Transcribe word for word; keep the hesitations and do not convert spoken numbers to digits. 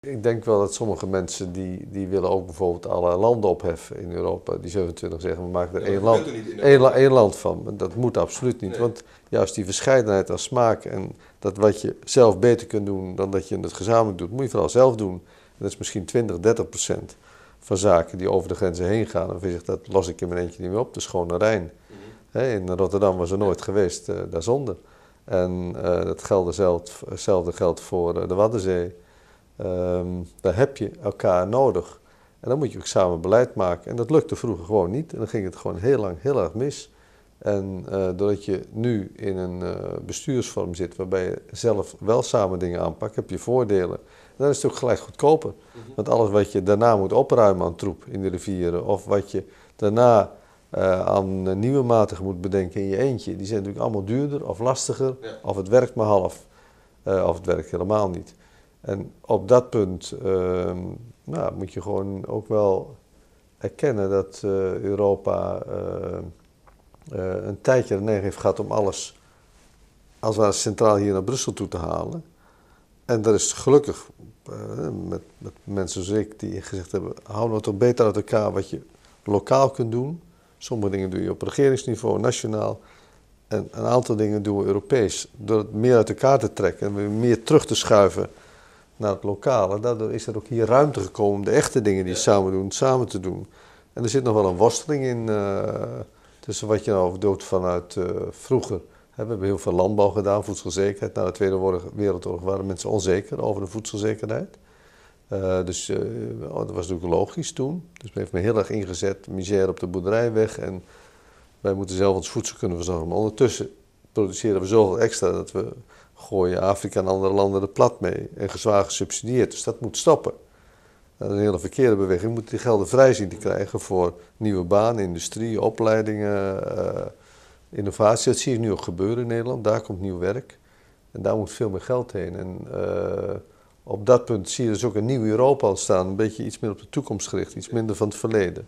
Ik denk wel dat sommige mensen die, die willen ook bijvoorbeeld alle landen opheffen in Europa. Die zevenentwintig zeggen, we maken er Ja, één, maar dat land, gebeurt er niet in één, Europa. één land van. Dat moet absoluut niet, Nee. want juist die verscheidenheid aan smaak en dat wat je zelf beter kunt doen dan dat je het gezamenlijk doet, moet je vooral zelf doen. En dat is misschien twintig, dertig procent van zaken die over de grenzen heen gaan. En je zegt, dat los ik in mijn eentje niet meer op, de Schone Rijn. Mhm. He, in Rotterdam was er nooit geweest, uh, daar zonder. En uh, dat geldt, hetzelfde geldt voor uh, de Waddenzee. Um, daar heb je elkaar nodig. En dan moet je ook samen beleid maken. En dat lukte vroeger gewoon niet. En dan ging het gewoon heel lang heel erg mis. En uh, doordat je nu in een uh, bestuursvorm zit waarbij je zelf wel samen dingen aanpakt, heb je voordelen. En dan is het ook gelijk goedkoper. Mm-hmm. Want alles wat je daarna moet opruimen aan troep in de rivieren, of wat je daarna uh, aan uh, nieuwe maten moet bedenken in je eentje, die zijn natuurlijk allemaal duurder of lastiger, ja. Of het werkt maar half, uh, of het werkt helemaal niet. En op dat punt uh, nou, moet je gewoon ook wel erkennen dat uh, Europa uh, uh, een tijdje de neiging heeft gehad om alles als het ware centraal hier naar Brussel toe te halen. En dat is gelukkig uh, met, met mensen zoals ik die gezegd hebben, hou nou toch beter uit elkaar wat je lokaal kunt doen. Sommige dingen doe je op regeringsniveau, nationaal. En een aantal dingen doen we Europees. Door het meer uit elkaar te trekken en weer meer terug te schuiven naar het lokale. Daardoor is er ook hier ruimte gekomen om de echte dingen die je samen doen, samen te doen. En er zit nog wel een worsteling in uh, tussen wat je nou doet vanuit uh, vroeger. We hebben heel veel landbouw gedaan, voedselzekerheid. Na de Tweede Wereldoorlog waren mensen onzeker over de voedselzekerheid. Uh, dus uh, dat was natuurlijk logisch toen. Dus men heeft me heel erg ingezet, misère op de boerderij weg. En wij moeten zelf ons voedsel kunnen verzorgen. Maar ondertussen produceren we zoveel extra dat we gooien Afrika en andere landen er plat mee. En gezwaar gesubsidieerd. Dus dat moet stoppen. Dat is een hele verkeerde beweging. We moeten die gelden vrij zien te krijgen voor nieuwe banen, industrie, opleidingen, uh, innovatie. Dat zie je nu ook gebeuren in Nederland. Daar komt nieuw werk. En daar moet veel meer geld heen. En uh, op dat punt zie je dus ook een nieuw Europa ontstaan. Een beetje iets meer op de toekomst gericht. Iets minder van het verleden.